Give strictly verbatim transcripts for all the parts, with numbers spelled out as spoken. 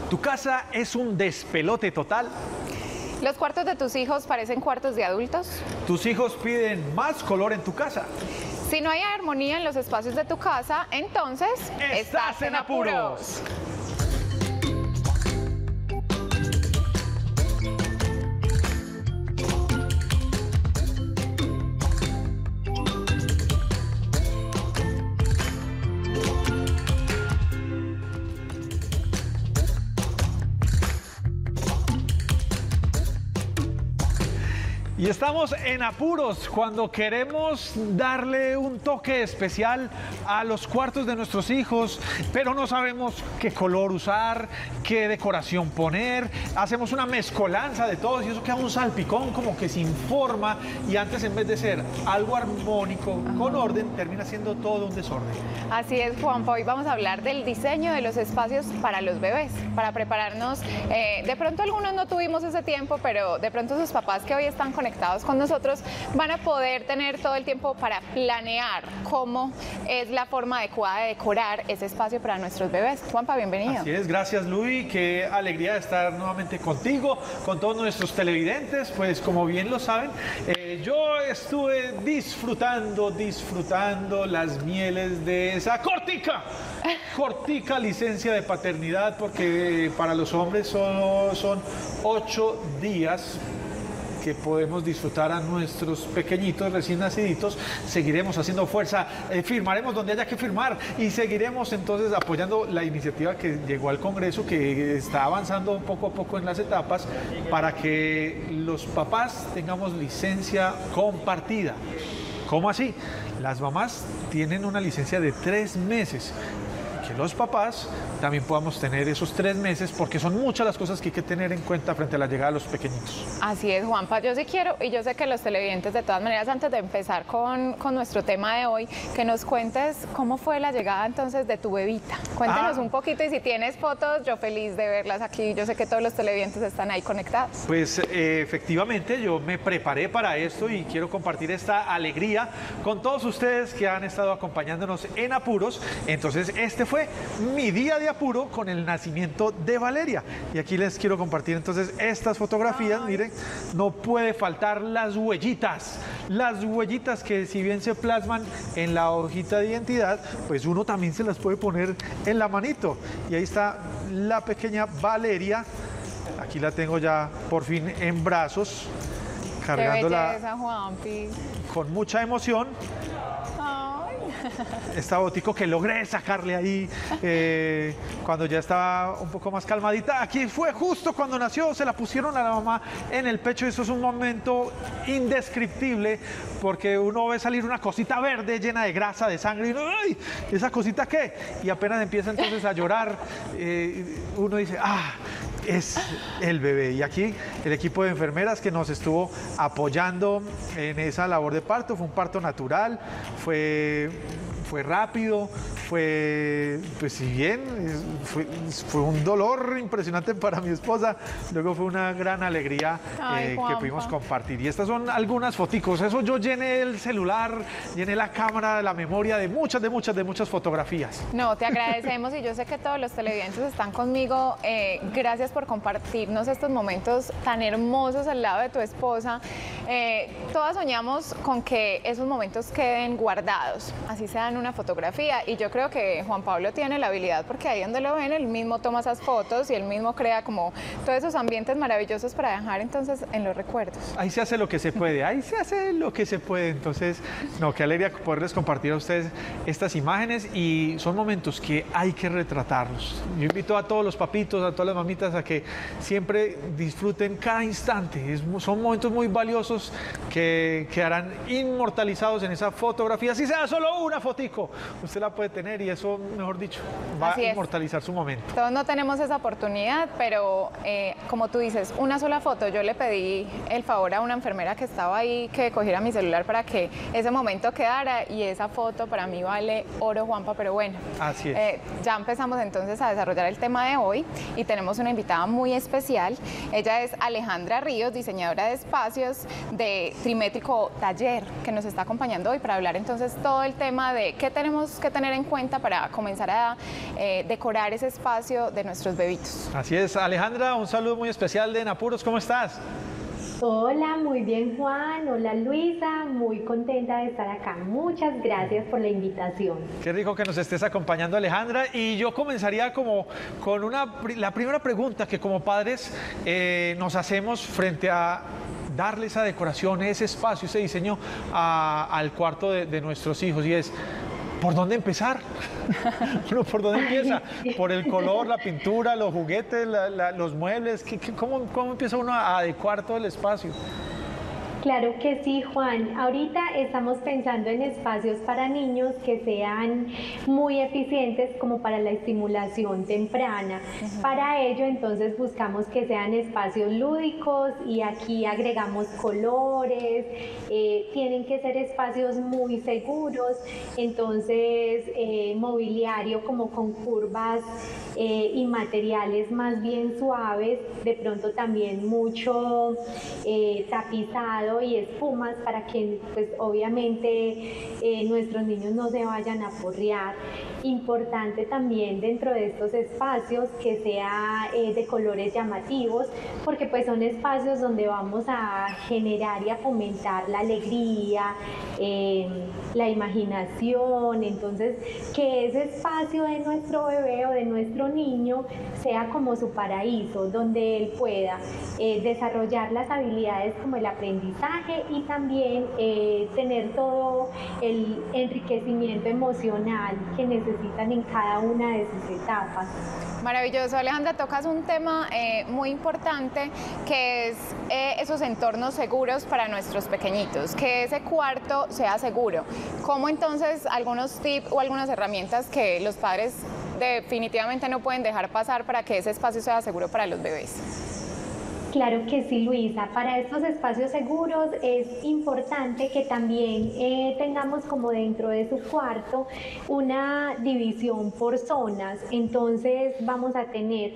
¿Tu casa es un despelote total? ¿Los cuartos de tus hijos parecen cuartos de adultos? ¿Tus hijos piden más color en tu casa? Si no hay armonía en los espacios de tu casa, entonces ¡Estás, estás en apuros! Y estamos en apuros cuando queremos darle un toque especial a los cuartos de nuestros hijos, pero no sabemos qué color usar, qué decoración poner. Hacemos una mezcolanza de todos y eso queda un salpicón como que sin forma y antes en vez de ser algo armónico, con orden, termina siendo todo un desorden. Así es, Juanpa. Hoy vamos a hablar del diseño de los espacios para los bebés, para prepararnos. Eh, de pronto algunos no tuvimos ese tiempo, pero de pronto sus papás que hoy están conectados con nosotros van a poder tener todo el tiempo para planear cómo es la forma adecuada de decorar ese espacio para nuestros bebés. Juanpa, bienvenido. Así es, gracias Luis, qué alegría de estar nuevamente contigo, con todos nuestros televidentes. Pues como bien lo saben, eh, yo estuve disfrutando, disfrutando las mieles de esa cortica, cortica licencia de paternidad, porque para los hombres solo son ocho días que podemos disfrutar a nuestros pequeñitos recién naciditos. Seguiremos haciendo fuerza, eh, firmaremos donde haya que firmar y seguiremos entonces apoyando la iniciativa que llegó al Congreso, que está avanzando poco a poco en las etapas para que los papás tengamos licencia compartida. ¿Cómo así? Las mamás tienen una licencia de tres meses. Que los papás también podamos tener esos tres meses, porque son muchas las cosas que hay que tener en cuenta frente a la llegada de los pequeñitos. Así es, Juanpa. Yo sí quiero, y yo sé que los televidentes, de todas maneras, antes de empezar con, con nuestro tema de hoy, que nos cuentes cómo fue la llegada entonces de tu bebita. Cuéntanos ah. un poquito, y si tienes fotos, yo feliz de verlas aquí. Yo sé que todos los televidentes están ahí conectados. Pues eh, efectivamente, yo me preparé para esto y quiero compartir esta alegría con todos ustedes que han estado acompañándonos en apuros. Entonces, este fue mi día de apuro con el nacimiento de Valeria. Y aquí les quiero compartir entonces estas fotografías. Ay. Miren, no puede faltar las huellitas. Las huellitas que si bien se plasman en la hojita de identidad, pues uno también se las puede poner en la manito. Y ahí está la pequeña Valeria. Aquí la tengo ya por fin en brazos, cargándola. Qué belleza, Juanpi. Con mucha emoción. Esta botico que logré sacarle ahí eh, cuando ya estaba un poco más calmadita. Aquí fue justo cuando nació, se la pusieron a la mamá en el pecho. Eso es un momento indescriptible, porque uno ve salir una cosita verde llena de grasa, de sangre, y uno, ¡ay! ¿Esa cosita qué? Y apenas empieza entonces a llorar, eh, uno dice, ¡ah! Es el bebé. Y aquí el equipo de enfermeras que nos estuvo apoyando en esa labor de parto. Fue un parto natural, fue, fue rápido, fue, pues si bien, fue, fue un dolor impresionante para mi esposa, luego fue una gran alegría eh, que pudimos compartir. Y estas son algunas foticos. Eso yo llené el celular, llené la cámara, la memoria de muchas, de muchas, de muchas fotografías. No, te agradecemos y yo sé que todos los televidentes están conmigo. Eh, gracias por compartirnos estos momentos tan hermosos al lado de tu esposa. Eh, todas soñamos con que esos momentos queden guardados, así sea en una fotografía, y yo creo que Juan Pablo tiene la habilidad, porque ahí donde lo ven, él mismo toma esas fotos y él mismo crea como todos esos ambientes maravillosos para dejar entonces en los recuerdos. Ahí se hace lo que se puede, ahí se hace lo que se puede. Entonces, no, qué alegría poderles compartir a ustedes estas imágenes, y son momentos que hay que retratarlos. Yo invito a todos los papitos, a todas las mamitas a que siempre disfruten cada instante. Es, son momentos muy valiosos que quedarán inmortalizados en esa fotografía. Si sea solo una fotico, usted la puede tener y eso, mejor dicho, va a inmortalizar su momento. Todos no tenemos esa oportunidad, pero eh, como tú dices, una sola foto. Yo le pedí el favor a una enfermera que estaba ahí que cogiera mi celular para que ese momento quedara, y esa foto para mí vale oro, Juanpa. Pero bueno, así es. Eh, ya empezamos entonces a desarrollar el tema de hoy y tenemos una invitada muy especial. Ella es Alejandra Ríos, diseñadora de espacios de Trimétrico Taller, que nos está acompañando hoy para hablar entonces todo el tema de qué tenemos que tener en cuenta cuenta para comenzar a eh, decorar ese espacio de nuestros bebitos. Así es, Alejandra, un saludo muy especial de En Apuros, ¿cómo estás? Hola, muy bien Juan, hola Luisa, muy contenta de estar acá. Muchas gracias por la invitación. Qué rico que nos estés acompañando, Alejandra. Y yo comenzaría como con una, la primera pregunta que como padres eh, nos hacemos frente a darle esa decoración, ese espacio, ese diseño a, al cuarto de, de nuestros hijos, y es: ¿por dónde empezar? Bueno, ¿por dónde empieza? ¿Por el color, la pintura, los juguetes, la, la, los muebles? ¿Qué, qué, cómo, ¿Cómo empieza uno a adecuar todo el espacio? Claro que sí, Juan. Ahorita estamos pensando en espacios para niños que sean muy eficientes como para la estimulación temprana. Uh-huh. Para ello, entonces, buscamos que sean espacios lúdicos y aquí agregamos colores. Eh, tienen que ser espacios muy seguros, entonces eh, mobiliario como con curvas eh, y materiales más bien suaves, de pronto también mucho eh, tapizado y espumas para que pues obviamente eh, nuestros niños no se vayan a porrear. Importante también dentro de estos espacios que sea eh, de colores llamativos, porque pues son espacios donde vamos a generar y a fomentar la alegría, eh, la imaginación. Entonces, que ese espacio de nuestro bebé o de nuestro niño sea como su paraíso, donde él pueda eh, desarrollar las habilidades como el aprendizaje y también eh, tener todo el enriquecimiento emocional que necesitan en cada una de sus etapas. Maravilloso, Alejandra, tocas un tema eh, muy importante, que es eh, esos entornos seguros para nuestros pequeñitos, que ese cuarto sea seguro. ¿Cómo entonces algunos tips o algunas herramientas que los padres definitivamente no pueden dejar pasar para que ese espacio sea seguro para los bebés? Claro que sí, Luisa. Para estos espacios seguros es importante que también eh, tengamos como dentro de su cuarto una división por zonas. Entonces vamos a tener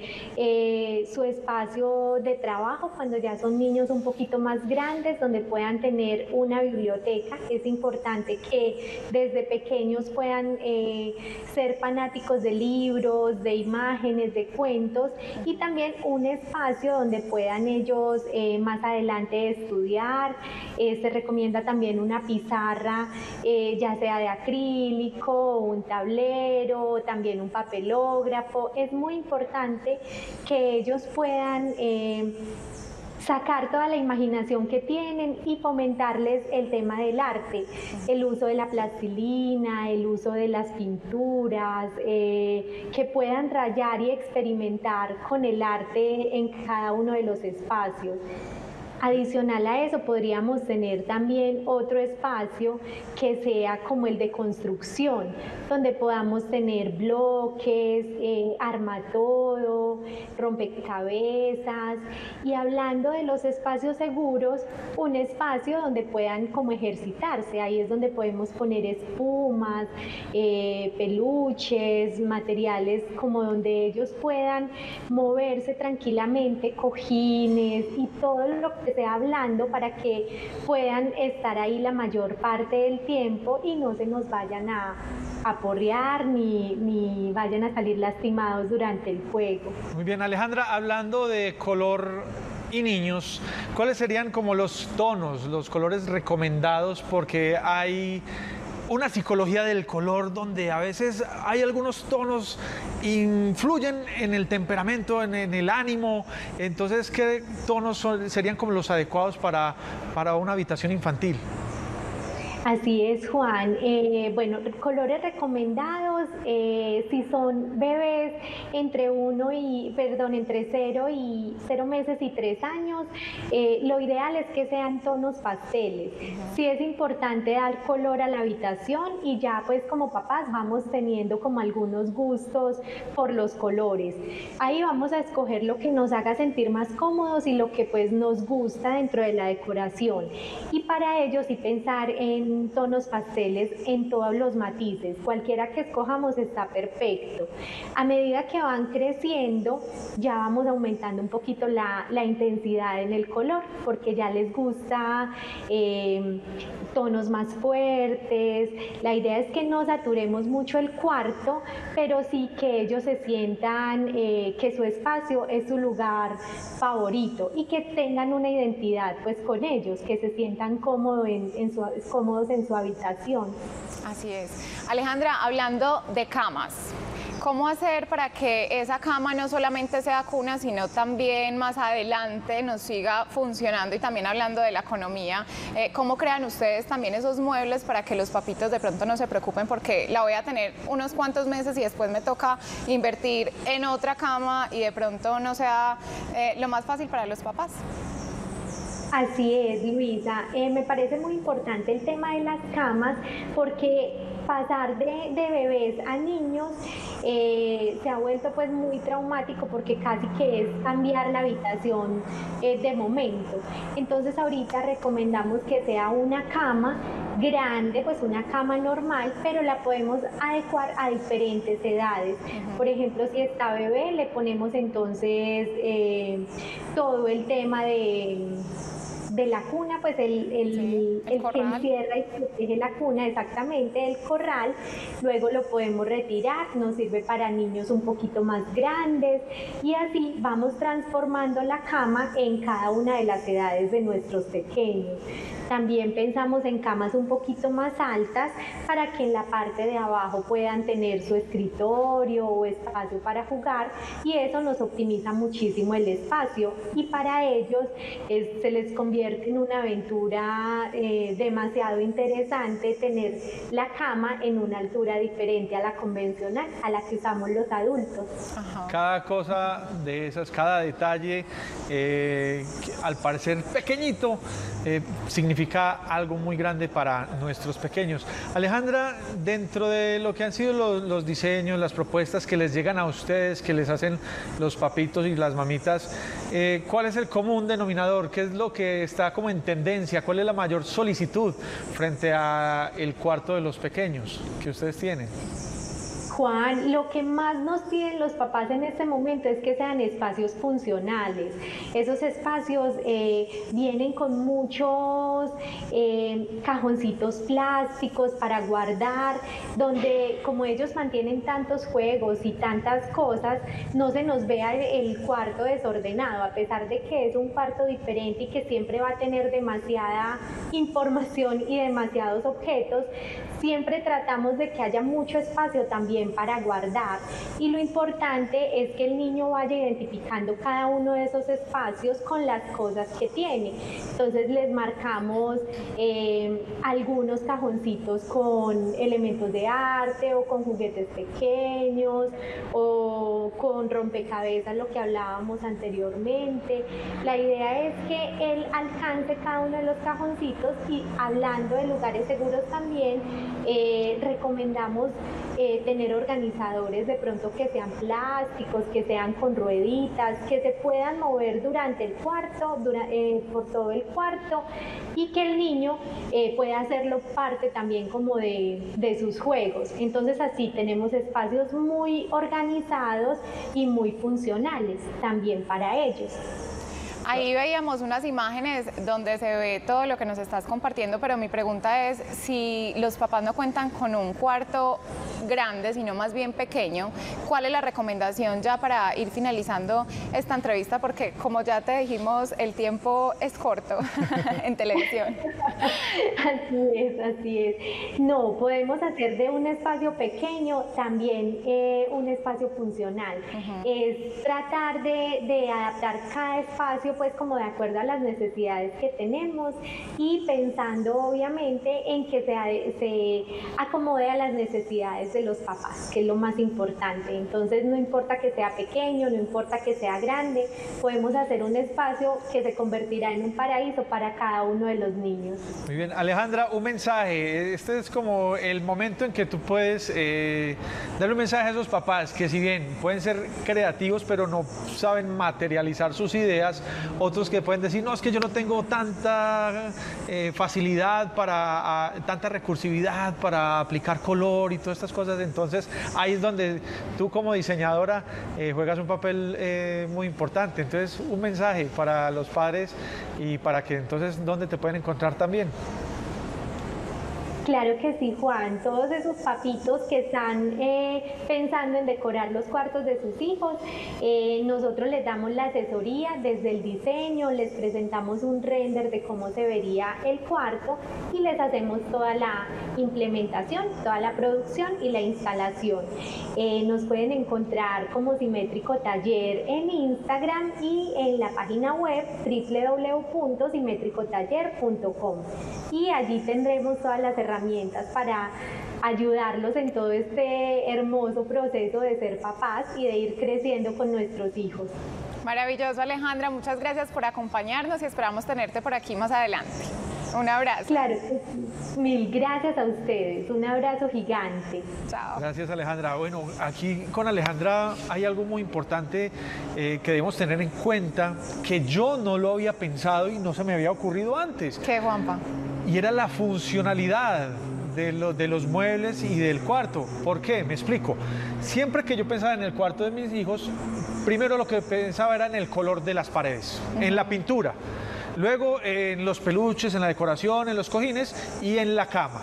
eh, su espacio de trabajo cuando ya son niños un poquito más grandes, donde puedan tener una biblioteca. Es importante que desde pequeños puedan eh, ser fanáticos de libros, de imágenes, de cuentos, y también un espacio donde puedan ellos eh, más adelante estudiar. Eh, se recomienda también una pizarra, eh, ya sea de acrílico, un tablero, también un papelógrafo. Es muy importante que ellos puedan eh, sacar toda la imaginación que tienen y fomentarles el tema del arte, el uso de la plastilina, el uso de las pinturas, eh, que puedan rayar y experimentar con el arte en cada uno de los espacios. Adicional a eso, podríamos tener también otro espacio que sea como el de construcción, donde podamos tener bloques, eh, armatodo, rompecabezas. Y hablando de los espacios seguros, un espacio donde puedan como ejercitarse. Ahí es donde podemos poner espumas, eh, peluches, materiales como donde ellos puedan moverse tranquilamente, cojines y todo lo que sea hablando, para que puedan estar ahí la mayor parte del tiempo y no se nos vayan a, a porrear ni, ni vayan a salir lastimados durante el juego. Muy bien, Alejandra, hablando de color y niños, ¿cuáles serían como los tonos, los colores recomendados? Porque hay una psicología del color donde a veces hay algunos tonos influyen en el temperamento, en, en el ánimo. Entonces, ¿qué tonos son, serían como los adecuados para, para una habitación infantil? Así es, Juan. Eh, bueno, colores recomendados, eh, si son bebés entre uno y, perdón, entre cero y cero meses y tres años, eh, lo ideal es que sean tonos pasteles. Uh-huh. Sí es importante dar color a la habitación y ya pues como papás vamos teniendo como algunos gustos por los colores. Ahí vamos a escoger lo que nos haga sentir más cómodos y lo que pues nos gusta dentro de la decoración. Y para ello sí pensar en tonos pasteles en todos los matices. Cualquiera que escojamos escojamos está perfecto. A medida que van creciendo, ya vamos aumentando un poquito la, la intensidad en el color, porque ya les gusta eh, tonos más fuertes. La idea es que no saturemos mucho el cuarto, pero sí que ellos se sientan eh, que su espacio es su lugar favorito y que tengan una identidad pues con ellos, que se sientan cómodos en, en su, cómodos en su habitación. Así es. Alejandra, hablando de camas, ¿cómo hacer para que esa cama no solamente sea cuna, sino también más adelante nos siga funcionando? Y también hablando de la economía, eh, ¿cómo crean ustedes también esos muebles para que los papitos de pronto no se preocupen porque la voy a tener unos cuantos meses y después me toca invertir en otra cama y de pronto no sea eh, lo más fácil para los papás? Así es, Luisa. Eh, me parece muy importante el tema de las camas porque pasar de, de bebés a niños eh, se ha vuelto pues muy traumático porque casi que es cambiar la habitación eh, de momento. Entonces ahorita recomendamos que sea una cama grande, pues una cama normal, pero la podemos adecuar a diferentes edades. Uh-huh. Por ejemplo, si está bebé, le ponemos entonces eh, todo el tema de... de la cuna, pues el, el, sí, el, el que encierra y protege la cuna, exactamente, el corral. Luego lo podemos retirar, nos sirve para niños un poquito más grandes y así vamos transformando la cama en cada una de las edades de nuestros pequeños. También pensamos en camas un poquito más altas para que en la parte de abajo puedan tener su escritorio o espacio para jugar y eso nos optimiza muchísimo el espacio y para ellos es, se les convierte en una aventura eh, demasiado interesante tener la cama en una altura diferente a la convencional, a la que usamos los adultos. Ajá. Cada cosa de esas, cada detalle, eh, al parecer pequeñito, eh, significa algo muy grande para nuestros pequeños. Alejandra, dentro de lo que han sido los, los diseños, las propuestas que les llegan a ustedes, que les hacen los papitos y las mamitas, eh, ¿cuál es el común denominador? ¿Qué es lo que está como en tendencia? ¿Cuál es la mayor solicitud frente a el cuarto de los pequeños que ustedes tienen? Juan, lo que más nos piden los papás en este momento es que sean espacios funcionales. Esos espacios eh, vienen con muchos eh, cajoncitos plásticos para guardar, donde como ellos mantienen tantos juegos y tantas cosas, no se nos vea el, el cuarto desordenado, a pesar de que es un cuarto diferente y que siempre va a tener demasiada información y demasiados objetos. Siempre tratamos de que haya mucho espacio también para guardar y lo importante es que el niño vaya identificando cada uno de esos espacios con las cosas que tiene. Entonces les marcamos eh, algunos cajoncitos con elementos de arte o con juguetes pequeños o con rompecabezas, lo que hablábamos anteriormente. La idea es que él alcance cada uno de los cajoncitos y hablando de lugares seguros también, Eh, recomendamos eh, tener organizadores de pronto que sean plásticos, que sean con rueditas, que se puedan mover durante el cuarto, dura, eh, por todo el cuarto y que el niño eh, pueda hacerlo parte también como de, de sus juegos. Entonces así tenemos espacios muy organizados y muy funcionales también para ellos. Ahí veíamos unas imágenes donde se ve todo lo que nos estás compartiendo, pero mi pregunta es si los papás no cuentan con un cuarto grande, sino más bien pequeño, ¿cuál es la recomendación ya para ir finalizando esta entrevista? Porque como ya te dijimos, el tiempo es corto en televisión. Así es, así es. No, podemos hacer de un espacio pequeño también eh, un espacio funcional. Uh-huh. Es tratar de, de adaptar cada espacio pues como de acuerdo a las necesidades que tenemos y pensando obviamente en que se, se acomode a las necesidades de los papás, que es lo más importante. Entonces no importa que sea pequeño, no importa que sea grande, podemos hacer un espacio que se convertirá en un paraíso para cada uno de los niños. Muy bien, Alejandra, un mensaje. Este es como el momento en que tú puedes eh, darle un mensaje a esos papás que si bien pueden ser creativos pero no saben materializar sus ideas otros que pueden decir, no, es que yo no tengo tanta eh, facilidad para, a, tanta recursividad para aplicar color y todas estas cosas. Entonces ahí es donde tú como diseñadora eh, juegas un papel eh, muy importante. Entonces, un mensaje para los padres y para que entonces, ¿dónde te pueden encontrar también? Claro que sí, Juan. Todos esos papitos que están eh, pensando en decorar los cuartos de sus hijos, eh, nosotros les damos la asesoría desde el diseño, les presentamos un render de cómo se vería el cuarto y les hacemos toda la implementación, toda la producción y la instalación. Eh, nos pueden encontrar como Simétrico Taller en Instagram y en la página web doble u doble u doble u punto simétrico taller punto com, y allí tendremos todas las herramientas herramientas para ayudarlos en todo este hermoso proceso de ser papás y de ir creciendo con nuestros hijos. Maravilloso, Alejandra, muchas gracias por acompañarnos y esperamos tenerte por aquí más adelante. Un abrazo. Claro, mil gracias a ustedes, un abrazo gigante. Chao. Gracias, Alejandra. Bueno, aquí con Alejandra hay algo muy importante eh, que debemos tener en cuenta, que yo no lo había pensado y no se me había ocurrido antes. ¿Qué, Juanpa? Y era la funcionalidad de, lo, de los muebles y del cuarto. ¿Por qué? Me explico. Siempre que yo pensaba en el cuarto de mis hijos, primero lo que pensaba era en el color de las paredes, uh-huh. en la pintura. Luego en los peluches, en la decoración, en los cojines y en la cama.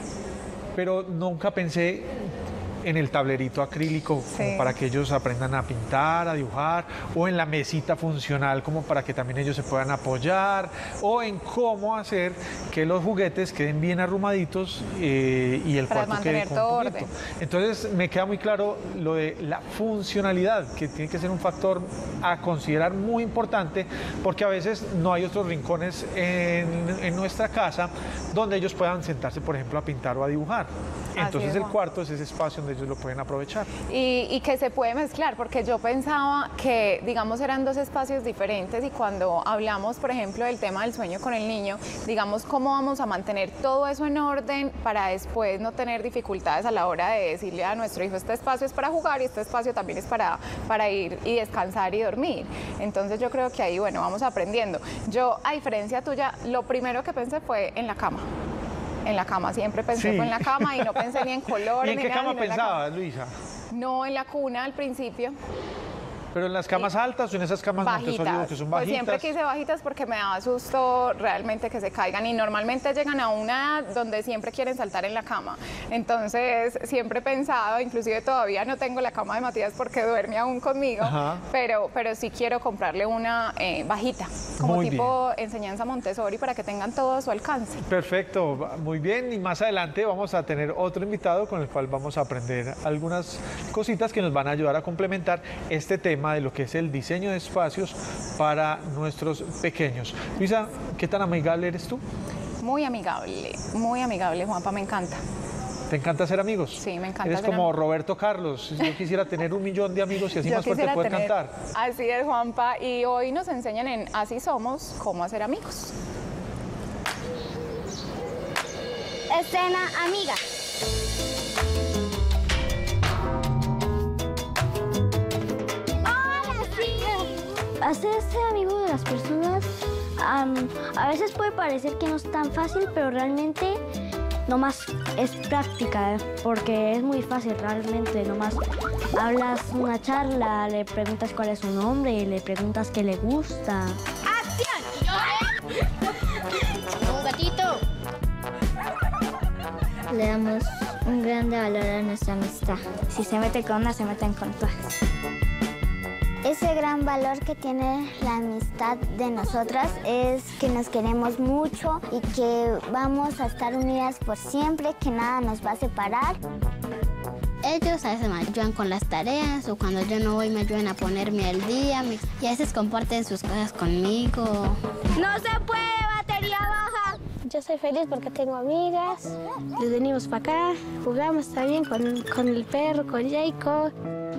Pero nunca pensé en el tablerito acrílico, sí. como para que ellos aprendan a pintar, a dibujar, o en la mesita funcional como para que también ellos se puedan apoyar, o en cómo hacer que los juguetes queden bien arrumaditos eh, y el para cuarto quede todo completo. Entonces me queda muy claro lo de la funcionalidad, que tiene que ser un factor a considerar muy importante, porque a veces no hay otros rincones en, en nuestra casa donde ellos puedan sentarse, por ejemplo, a pintar o a dibujar. Entonces es, el cuarto es ese espacio donde ellos lo pueden aprovechar. Y, y que se puede mezclar, porque yo pensaba que, digamos, eran dos espacios diferentes y cuando hablamos, por ejemplo, del tema del sueño con el niño, digamos, cómo vamos a mantener todo eso en orden para después no tener dificultades a la hora de decirle a nuestro hijo, este espacio es para jugar y este espacio también es para, para ir y descansar y dormir. Entonces yo creo que ahí, bueno, vamos aprendiendo. Yo, a diferencia tuya, lo primero que pensé fue en la cama. En la cama, siempre pensé sí. en la cama y no pensé ni en colores. ¿Y en ni qué nada, cama pensabas, Luisa? No, en la cuna al principio. ¿Pero en las camas altas o en esas camas Montessori que son bajitas? Pues siempre quise bajitas porque me daba susto realmente que se caigan y normalmente llegan a una edad donde siempre quieren saltar en la cama. Entonces siempre he pensado, inclusive todavía no tengo la cama de Matías porque duerme aún conmigo, pero, pero sí quiero comprarle una eh, bajita, como muy tipo bien. enseñanza Montessori para que tengan todo a su alcance. Perfecto, muy bien, y más adelante vamos a tener otro invitado con el cual vamos a aprender algunas cositas que nos van a ayudar a complementar este tema de lo que es el diseño de espacios para nuestros pequeños. Luisa, ¿qué tan amigable eres tú? Muy amigable, muy amigable, Juanpa, me encanta. ¿Te encanta ser amigos? Sí, me encanta. Eres como Roberto Carlos. Yo quisiera tener un millón de amigos y así Yo más fuerte poder tener... cantar. Así es, Juanpa, y hoy nos enseñan en Así Somos cómo hacer amigos. Escena amiga. Hacerse amigo de las personas um, a veces puede parecer que no es tan fácil, pero realmente nomás es práctica, porque es muy fácil realmente. Nomás hablas una charla, le preguntas cuál es su nombre y le preguntas qué le gusta. ¡Acción! ¡Un gatito! Le damos un grande valor a nuestra amistad. Si se mete con una, se meten con todas. Ese gran valor que tiene la amistad de nosotras es que nos queremos mucho y que vamos a estar unidas por siempre, que nada nos va a separar. Ellos a veces me ayudan con las tareas o cuando yo no voy me ayudan a ponerme al día y a veces comparten sus cosas conmigo. ¡No se puede, batería baja! Yo soy feliz porque tengo amigas. Les venimos para acá, jugamos también con, con el perro, con Jacob.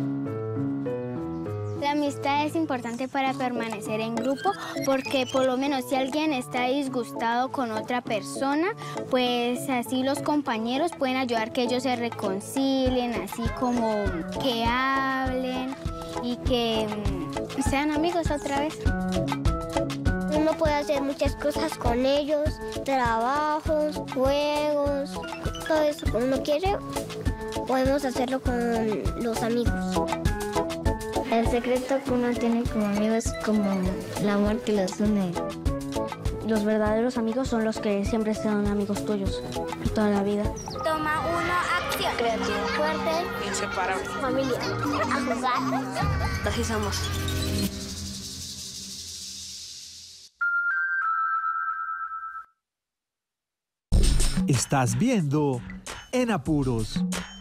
La amistad es importante para permanecer en grupo porque por lo menos si alguien está disgustado con otra persona, pues así los compañeros pueden ayudar que ellos se reconcilien, así como que hablen y que sean amigos otra vez. Uno puede hacer muchas cosas con ellos, trabajos, juegos, todo eso que uno quiere, podemos hacerlo con los amigos. El secreto que uno tiene como amigo es como el amor que los une. Los verdaderos amigos son los que siempre serán amigos tuyos toda la vida. Toma uno, acción. Creativo, fuerte, inseparable. Familia. A jugar. Así somos. Estás viendo En Apuros.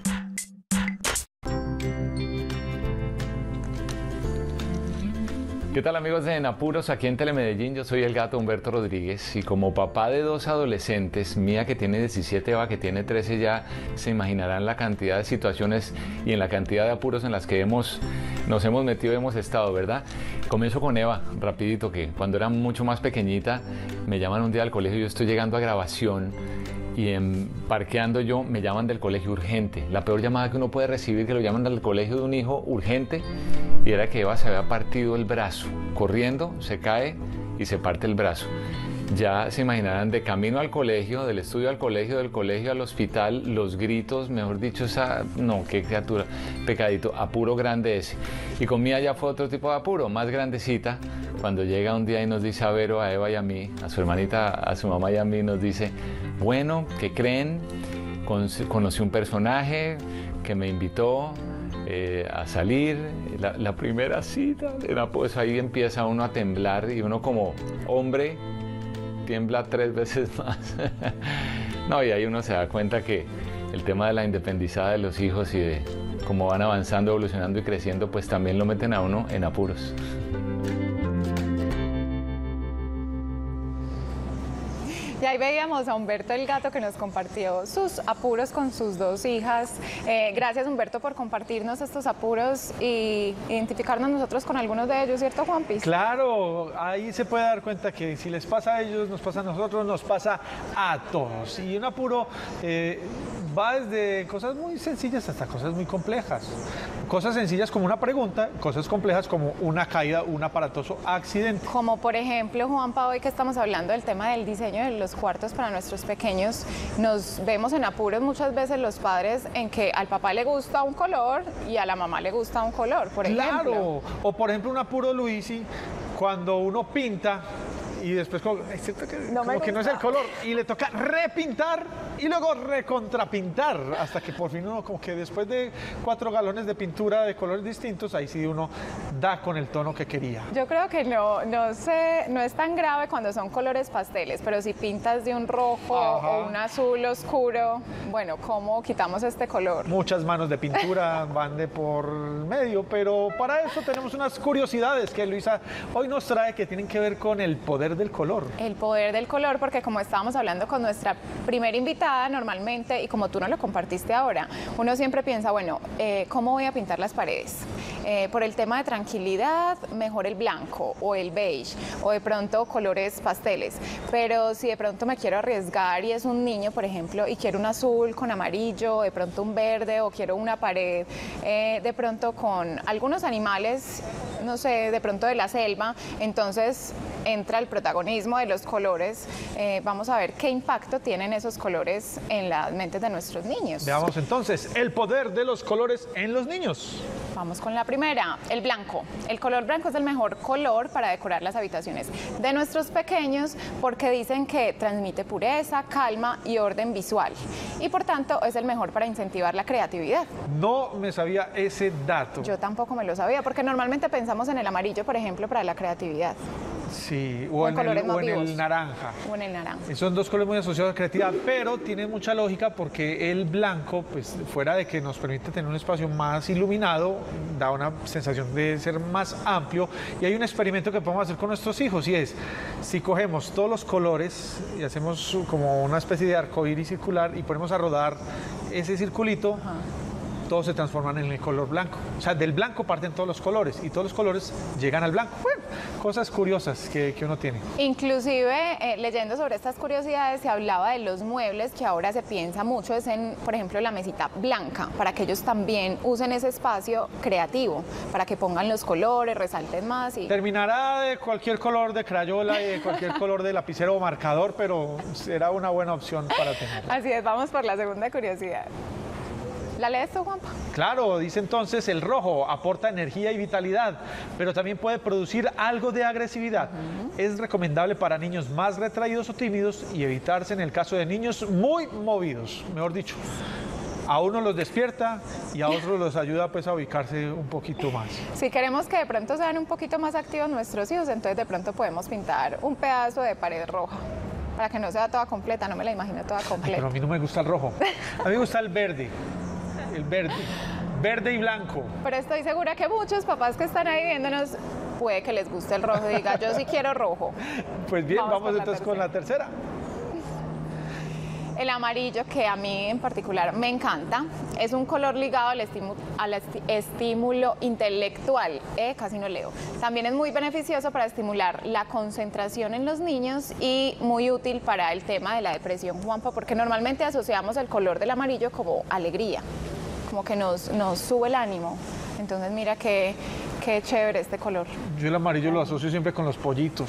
¿Qué tal, amigos de En Apuros? Aquí en Telemedellín yo soy el gato Humberto Rodríguez y como papá de dos adolescentes, Mía que tiene diecisiete, Eva que tiene trece, ya se imaginarán la cantidad de situaciones y en la cantidad de apuros en las que hemos, nos hemos metido y hemos estado, ¿verdad? Comienzo con Eva, rapidito, que cuando era mucho más pequeñita me llaman un día al colegio, yo estoy llegando a grabación y en, parqueando yo me llaman del colegio urgente, la peor llamada que uno puede recibir, que lo llaman del colegio de un hijo urgente, y era que Eva se había partido el brazo, corriendo, se cae y se parte el brazo. Ya se imaginarán, de camino al colegio, del estudio al colegio, del colegio al hospital, los gritos, mejor dicho, esa, no, qué criatura, pecadito, apuro grande ese. Y con Mía ya fue otro tipo de apuro, más grandecita, cuando llega un día y nos dice a Vero, a Eva y a mí, a su hermanita, a su mamá y a mí, nos dice, bueno, ¿qué creen? Con, conocí un personaje que me invitó eh, a salir, la, la primera cita, era, pues ahí empieza uno a temblar y uno como hombre tiembla tres veces más. No, y ahí uno se da cuenta que el tema de la independizada de los hijos y de cómo van avanzando, evolucionando y creciendo, pues también lo meten a uno en apuros. Y ahí veíamos a Humberto el gato que nos compartió sus apuros con sus dos hijas. Eh, gracias, Humberto, por compartirnos estos apuros y identificarnos nosotros con algunos de ellos, ¿cierto, Juanpi? Claro, ahí se puede dar cuenta que si les pasa a ellos, nos pasa a nosotros, nos pasa a todos. Y un apuro eh, va desde cosas muy sencillas hasta cosas muy complejas. Cosas sencillas como una pregunta, cosas complejas como una caída, un aparatoso accidente. Como por ejemplo, Juanpa, hoy que estamos hablando del tema del diseño de los cuartos para nuestros pequeños, nos vemos en apuros muchas veces los padres en que al papá le gusta un color y a la mamá le gusta un color, por ejemplo. Claro, o por ejemplo un apuro, Luisi, cuando uno pinta y después como, no, como que no es el color y le toca repintar y luego recontrapintar hasta que por fin uno como que después de cuatro galones de pintura de colores distintos, ahí sí uno da con el tono que quería. Yo creo que no, no, sé, no es tan grave cuando son colores pasteles, pero si pintas de un rojo Ajá. o un azul oscuro, bueno, ¿cómo quitamos este color? Muchas manos de pintura van de por medio, pero para eso tenemos unas curiosidades que Luisa hoy nos trae que tienen que ver con el poder del color. El poder del color, porque como estábamos hablando con nuestra primera invitada normalmente, y como tú nos lo compartiste ahora, uno siempre piensa, bueno, eh, ¿cómo voy a pintar las paredes? Eh, por el tema de tranquilidad, mejor el blanco o el beige, o de pronto colores pasteles. Pero si de pronto me quiero arriesgar y es un niño, por ejemplo, y quiero un azul con amarillo, de pronto un verde, o quiero una pared eh, de pronto con algunos animales, no sé, de pronto de la selva, entonces entra el protagonismo de los colores. Eh, vamos a ver qué impacto tienen esos colores en las mentes de nuestros niños. Veamos entonces el poder de los colores en los niños. Vamos con la primera, el blanco. El color blanco es el mejor color para decorar las habitaciones de nuestros pequeños porque dicen que transmite pureza, calma y orden visual. Y por tanto es el mejor para incentivar la creatividad. No me sabía ese dato. Yo tampoco me lo sabía porque normalmente pensamos en el amarillo, por ejemplo, para la creatividad. Sí, o, o en, el, o en el naranja. O en el naranja. Y son dos colores muy asociados a creatividad, pero tienen mucha lógica porque el blanco, pues fuera de que nos permite tener un espacio más iluminado, da una sensación de ser más amplio. Y hay un experimento que podemos hacer con nuestros hijos y es, si cogemos todos los colores y hacemos como una especie de arcoíris circular y ponemos a rodar ese circulito, Ajá. todos se transforman en el color blanco. O sea, del blanco parten todos los colores y todos los colores llegan al blanco. Bueno, cosas curiosas que, que uno tiene. Inclusive, eh, leyendo sobre estas curiosidades, se hablaba de los muebles que ahora se piensa mucho es en, por ejemplo, la mesita blanca, para que ellos también usen ese espacio creativo, para que pongan los colores, resalten más. Y... Terminará de cualquier color de crayola y de cualquier color de lapicero o marcador, pero será una buena opción para tener. Así es, vamos por la segunda curiosidad. ¿La lees tú, Juanpa? Claro, dice entonces el rojo aporta energía y vitalidad, pero también puede producir algo de agresividad. Uh-huh. Es recomendable para niños más retraídos o tímidos y evitarse en el caso de niños muy movidos, mejor dicho. A uno los despierta y a otros los ayuda pues a ubicarse un poquito más. Si queremos que de pronto sean un poquito más activos nuestros hijos, entonces de pronto podemos pintar un pedazo de pared roja. Para que no sea toda completa, no me la imagino toda completa. Ay, pero a mí no me gusta el rojo, a mí me gusta el verde. El verde, verde y blanco. Pero estoy segura que muchos papás que están ahí viéndonos, puede que les guste el rojo y diga, yo sí quiero rojo. Pues bien, vamos, vamos entonces con la tercera. El amarillo, que a mí en particular me encanta, es un color ligado al, estímulo, al esti estímulo intelectual, eh, casi no leo. También es muy beneficioso para estimular la concentración en los niños y muy útil para el tema de la depresión, Juanpa, porque normalmente asociamos el color del amarillo como alegría, como que nos, nos sube el ánimo. Entonces mira qué, qué chévere este color. Yo el amarillo lo asocio siempre con los pollitos.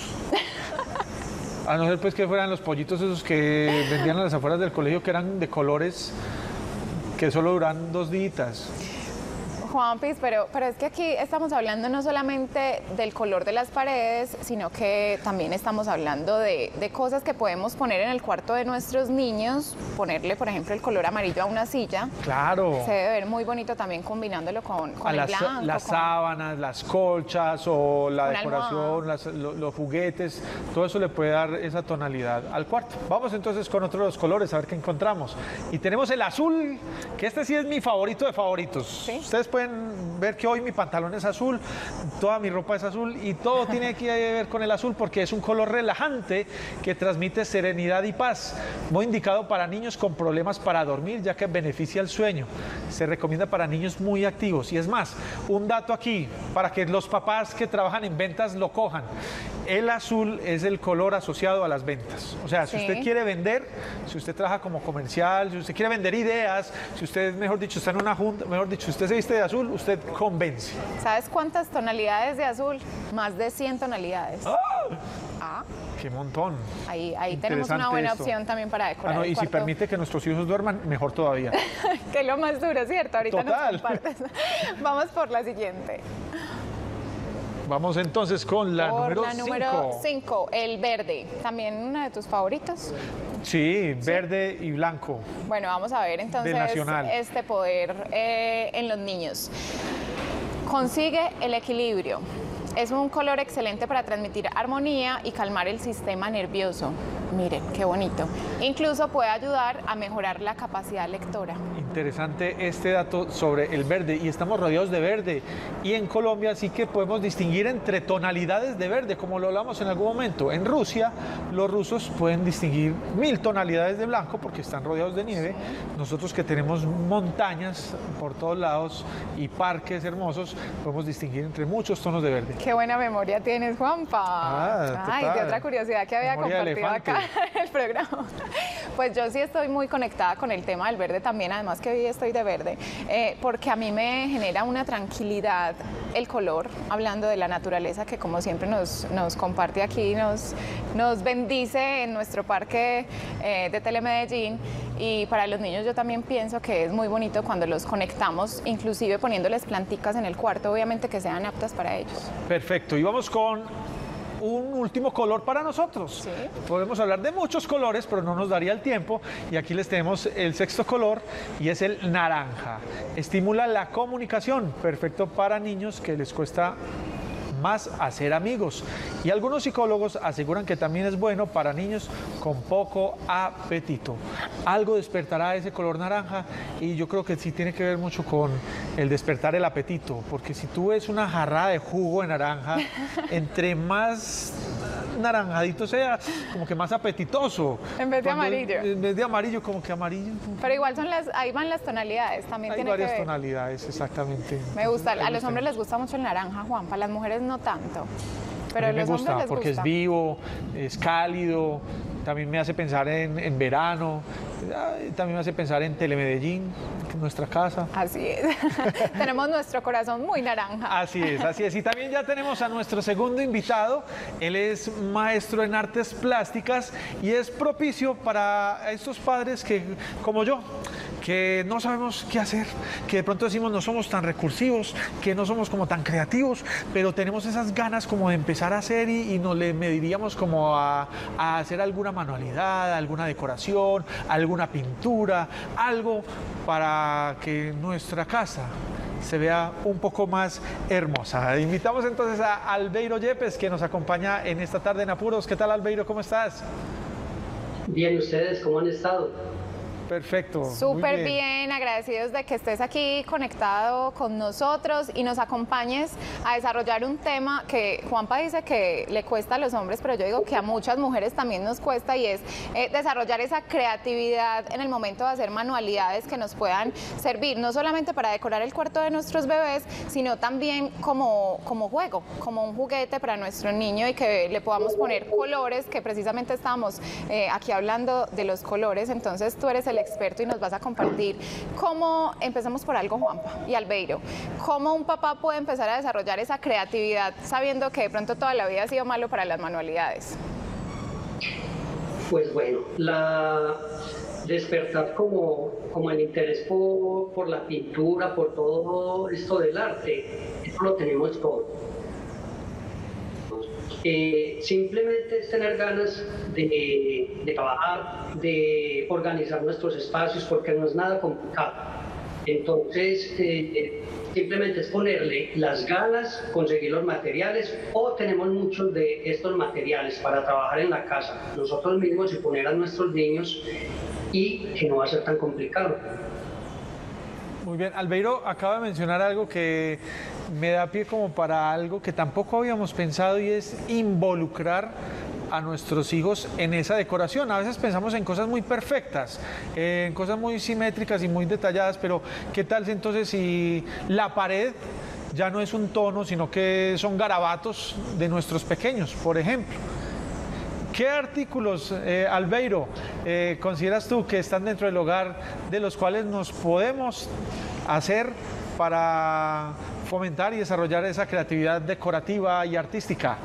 A no ser pues que fueran los pollitos esos que vendían a las afueras del colegio, que eran de colores que solo duran dos días. Juanpis, pero, pero es que aquí estamos hablando no solamente del color de las paredes, sino que también estamos hablando de, de cosas que podemos poner en el cuarto de nuestros niños, ponerle, por ejemplo, el color amarillo a una silla. Claro. Se debe ver muy bonito también combinándolo con, con el las, blanco. Las con... sábanas, las colchas o la decoración, las, lo, los juguetes, todo eso le puede dar esa tonalidad al cuarto. Vamos entonces con otros de los colores, a ver qué encontramos. Y tenemos el azul, que este sí es mi favorito de favoritos. ¿Sí? Ustedes pueden ver que hoy mi pantalón es azul, toda mi ropa es azul y todo tiene que ver con el azul porque es un color relajante que transmite serenidad y paz, muy indicado para niños con problemas para dormir ya que beneficia el sueño. Se recomienda para niños muy activos y es más, un dato aquí para que los papás que trabajan en ventas lo cojan. El azul es el color asociado a las ventas. O sea, si sí. usted quiere vender, si usted trabaja como comercial, si usted quiere vender ideas, si usted, mejor dicho, está en una junta, mejor dicho, usted se viste de azul, usted convence. ¿Sabes cuántas tonalidades de azul? Más de cien tonalidades. ¡Ah! Ah. ¡Qué montón! Ahí, ahí tenemos una buena esto. opción también para decorar. Ah, no, el y cuarto. Si permite que nuestros hijos duerman, mejor todavía. Que es lo más duro, ¿cierto? Ahorita Total. nos compartes. Vamos por la siguiente. Vamos entonces con la Por número la número cinco, el verde. ¿También uno de tus favoritos? Sí, verde ¿Sí? y blanco. Bueno, vamos a ver entonces este poder eh, en los niños. Consigue el equilibrio. Es un color excelente para transmitir armonía y calmar el sistema nervioso. Miren, qué bonito. Incluso puede ayudar a mejorar la capacidad lectora. Interesante este dato sobre el verde y estamos rodeados de verde y en Colombia sí que podemos distinguir entre tonalidades de verde, como lo hablamos en algún momento. En Rusia los rusos pueden distinguir mil tonalidades de blanco porque están rodeados de nieve. Nosotros que tenemos montañas por todos lados y parques hermosos, podemos distinguir entre muchos tonos de verde. Qué buena memoria tienes, Juanpa. Ah, Ay, de otra curiosidad que había memoria compartido acá en el programa. Pues yo sí estoy muy conectada con el tema del verde también, además que hoy estoy de verde, eh, porque a mí me genera una tranquilidad el color, hablando de la naturaleza que como siempre nos, nos comparte aquí, nos, nos bendice en nuestro parque eh, de Telemedellín. Y para los niños yo también pienso que es muy bonito cuando los conectamos, inclusive poniéndoles planticas en el cuarto, obviamente que sean aptas para ellos. Perfecto, y vamos con un último color para nosotros. ¿Sí? Podemos hablar de muchos colores, pero no nos daría el tiempo. Y aquí les tenemos el sexto color y es el naranja. Estimula la comunicación, perfecto para niños que les cuesta más hacer amigos. Y algunos psicólogos aseguran que también es bueno para niños con poco apetito. Algo despertará ese color naranja y yo creo que sí tiene que ver mucho con el despertar el apetito, porque si tú ves una jarrada de jugo de naranja, entre más naranjadito sea como que más apetitoso. En vez de Cuando, amarillo. En vez de amarillo, como que amarillo. Pero igual son las, ahí van las tonalidades, también Hay tiene varias que ver. tonalidades, exactamente. Me gusta, Ahí a los los hombres les tenemos. gusta mucho el naranja, Juanpa, a las mujeres no tanto. Pero a a mí me los gusta hombres les porque gusta. es vivo, es cálido, también me hace pensar en, en verano, también me hace pensar en Telemedellín, nuestra casa. Así es. Tenemos nuestro corazón muy naranja. Así es, así es. Y también ya tenemos a nuestro segundo invitado. Él es maestro en artes plásticas y es propicio para estos padres que, como yo, que no sabemos qué hacer, que de pronto decimos no somos tan recursivos, que no somos como tan creativos, pero tenemos esas ganas como de empezar a hacer y, y nos le mediríamos como a, a hacer alguna manualidad, alguna decoración, alguna pintura, algo para que nuestra casa se vea un poco más hermosa. Invitamos entonces a Albeiro Yepes, que nos acompaña en esta tarde en Apuros. ¿Qué tal, Albeiro? ¿Cómo estás? Bien, ¿ustedes cómo han estado? Perfecto. Súper bien. bien, agradecidos de que estés aquí conectado con nosotros y nos acompañes a desarrollar un tema que Juanpa dice que le cuesta a los hombres, pero yo digo que a muchas mujeres también nos cuesta, y es eh, desarrollar esa creatividad en el momento de hacer manualidades que nos puedan servir, no solamente para decorar el cuarto de nuestros bebés, sino también como, como juego, como un juguete para nuestro niño, y que le podamos poner colores, que precisamente estábamos eh, aquí hablando de los colores. Entonces tú eres el experto y nos vas a compartir cómo, empezamos por algo, Juanpa y Albeiro, cómo un papá puede empezar a desarrollar esa creatividad sabiendo que de pronto toda la vida ha sido malo para las manualidades. Pues bueno, la despertar como, como el interés por, por la pintura, por todo esto del arte, eso lo tenemos todo. Eh, simplemente es tener ganas de, de trabajar, de organizar nuestros espacios, porque no es nada complicado. Entonces, eh, simplemente es ponerle las ganas, conseguir los materiales, o tenemos muchos de estos materiales para trabajar en la casa nosotros mismos y poner a nuestros niños, y que no va a ser tan complicado. Muy bien, Albeiro acaba de mencionar algo que me da pie como para algo que tampoco habíamos pensado, y es involucrar a nuestros hijos en esa decoración. A veces pensamos en cosas muy perfectas, en cosas muy simétricas y muy detalladas, pero ¿qué tal entonces si la pared ya no es un tono, sino que son garabatos de nuestros pequeños, por ejemplo? ¿Qué artículos, eh, Albeiro, eh, consideras tú que están dentro del hogar de los cuales nos podemos hacer para fomentar y desarrollar esa creatividad decorativa y artística?